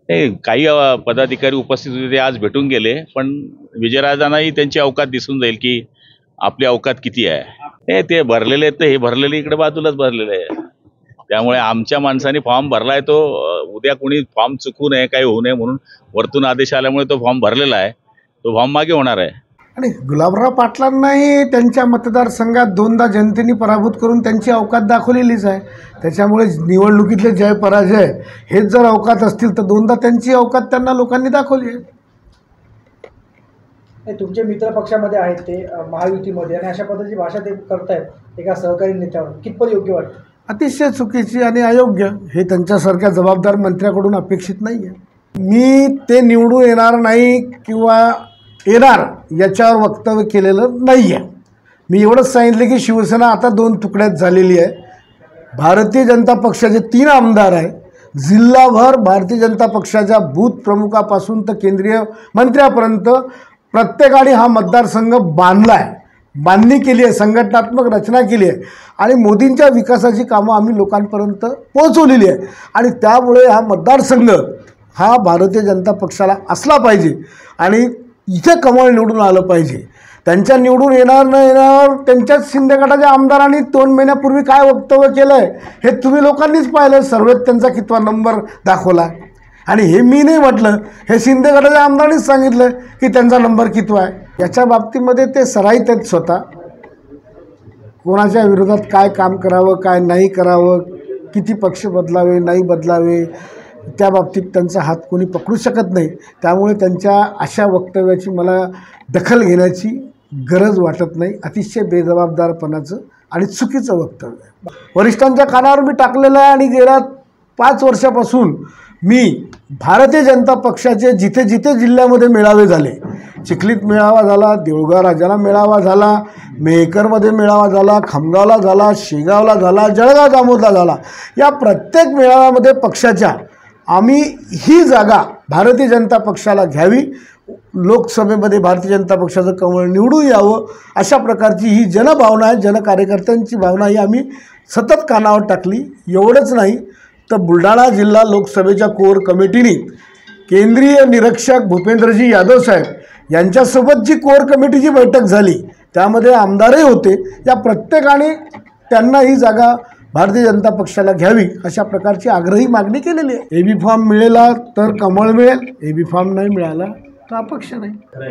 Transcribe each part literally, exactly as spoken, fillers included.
हे काही अ, पदाधिकारी उपस्थित होते ते आज भेटून गेले, पण विजयराजांनाही त्यांची अवकात दिसून जाईल की आपली अवकात किती आहे. हे ते भरलेले आहेत, तर हे भरलेले इकडे बाजूलाच भरलेले आहे. त्यामुळे आमच्या माणसाने फॉर्म भरलाय तो अ, उद्या कोणी फॉर्म चुकू नये, काही होऊ नये म्हणून वरतून आदेश आल्यामुळे तो फॉर्म भरलेला आहे. तो फॉर्म मागे होणार आहे. आणि गुलाबराव पाटलांनाही त्यांच्या मतदारसंघात दोनदा जनतेने पराभूत करून त्यांची अवकात दाखवलेलीच आहे. त्याच्यामुळे निवडणुकीतले जय पराजय हेच जर अवकात असतील तर दोनदा त्यांची अवकात त्यांना लोकांनी दाखवली आहे. तुमचे मित्र पक्षामध्ये आहेत ते महायुतीमध्ये आणि अशा पद्धतीची भाषा ते करतायत एका सहकारी नेत्यावर, कितपत योग्य वाटतं? अतिशय चुकीची आणि अयोग्य. हे त्यांच्यासारख्या जबाबदार मंत्र्याकडून अपेक्षित नाही आहे. मी ते निवडून येणार नाही किंवा येणार याच्यावर वक्तव्य केलेलं नाही आहे. मी एवढंच सांगितलं की शिवसेना आता दोन तुकड्यात झालेली आहे. भारतीय जनता पक्षाचे तीन आमदार आहे. जिल्हाभर भारतीय जनता पक्षाच्या बूथ प्रमुखापासून तर केंद्रीय मंत्र्यापर्यंत प्रत्येकाने हा मतदारसंघ बांधला आहे, बांधणी केली आहे, संघटनात्मक रचना केली आहे आणि मोदींच्या विकासाची कामं आम्ही लोकांपर्यंत पोहोचवलेली आहे. आणि त्यामुळे हा मतदारसंघ हा भारतीय जनता पक्षाला असला पाहिजे आणि इथे कमळ निवडून आलं पाहिजे. त्यांच्या निवडून येणार न येणार त्यांच्याच शिंदे गटाच्या आमदारांनी दोन महिन्यापूर्वी काय वक्तव्य केलं आहे हे तुम्ही लोकांनीच पाहिलं. सर्वेत त्यांचा कितवा नंबर दाखवला आणि हे मी नाही म्हटलं, हे शिंदे गटाच्या आमदारांनीच सांगितलं की त्यांचा नंबर कितवा आहे. याच्या बाबतीमध्ये ते सराईत आहेत स्वतः. कोणाच्या विरोधात काय काम करावं, काय नाही करावं, किती पक्ष बदलावे नाही बदलावे त्या बाबतीत त्यांचा हात कोणी पकडू शकत नाही. त्यामुळे त्यांच्या अशा वक्तव्याची मला दखल घेण्याची गरज वाटत नाही. अतिशय बेजबाबदारपणाचं आणि चुकीचं वक्तव्य आहे. वरिष्ठांच्या कानावर मी टाकलेलं आहे आणि गेल्या पाच वर्षापासून मी भारतीय जनता पक्षाचे जिथे जिथे जिल्ह्यामध्ये मेळावे झाले, चिखलीत मेळावा झाला, देऊळगाव राजाला मेळावा झाला, मेहकरमध्ये मेळावा झाला, खामगावला झाला, शेगावला झाला, जळगाव जामोदला झाला, या प्रत्येक मेळाव्यामध्ये पक्षाच्या आम्ही ही जागा भारतीय जनता पक्षाला घ्यावी, लोकसभेमध्ये भारतीय जनता पक्षाचं कमळ निवडून यावं अशा प्रकारची ही जनभावना आहे, जनकार्यकर्त्यांची भावना ही आम्ही सतत कानावर टाकली. एवढंच नाही तर बुलढाणा जिल्हा लोकसभेच्या कोर कमिटीने केंद्रीय निरीक्षक भूपेंद्रजी यादव साहेब यांच्यासोबत जी कोर कमिटीची बैठक झाली त्यामध्ये आमदारही होते. या प्रत्येकाने त्यांना ही जागा भारतीय जनता पक्षाला घ्यावी अशा प्रकारची आग्रही मागणी केलेली आहे. ए बी फॉर्म मिळेला तर कमळ मिळेल, ए बी फॉर्म नाही मिळाला तर अपक्ष नाही.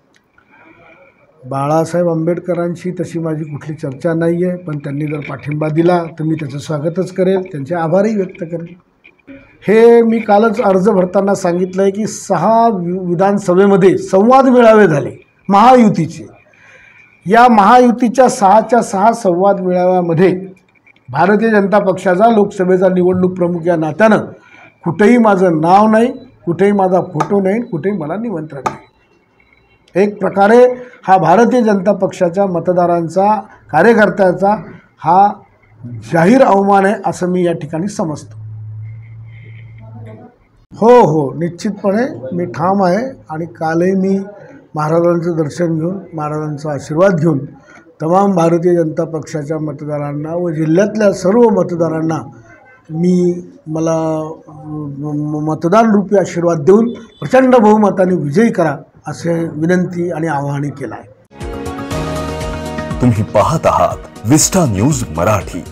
बाळासाहेब आंबेडकरांशी तशी माझी कुठली चर्चा नाही आहे, पण त्यांनी जर पाठिंबा दिला तर मी त्याचं स्वागतच करेल, त्यांचे आभारही व्यक्त करेल. हे मी कालच अर्ज भरताना सांगितलं आहे की सहा विधानसभेमध्ये संवाद मेळावे झाले महायुतीचे. या महायुतीच्या सहाच्या सहा संवाद मेळाव्यामध्ये भारतीय जनता पक्षाचा लोकसभेचा निवडणूक प्रमुख या नात्यानं कुठेही माझं नाव नाही, कुठेही माझा फोटो नाही, कुठेही मला निमंत्रण नाही. एक प्रकारे हा भारतीय जनता पक्षाच्या मतदारांचा, कार्यकर्त्याचा हा जाहीर अवमान आहे असं मी या ठिकाणी समजतो. हो हो निश्चितपणे मी ठाम आहे आणि कालही मी महाराजांचं दर्शन घेऊन, महाराजांचा आशीर्वाद घेऊन तमाम भारतीय जनता पक्षाच्या मतदारांना व जिल्ह्यातल्या सर्व मतदारांना मी मला मतदान रूपी आशीर्वाद देऊन प्रचंड बहुमताने विजयी करा असे विनंती आणि आवाहन केलं आहे. तुम्ही पाहत आहात विस्टा न्यूज मराठी.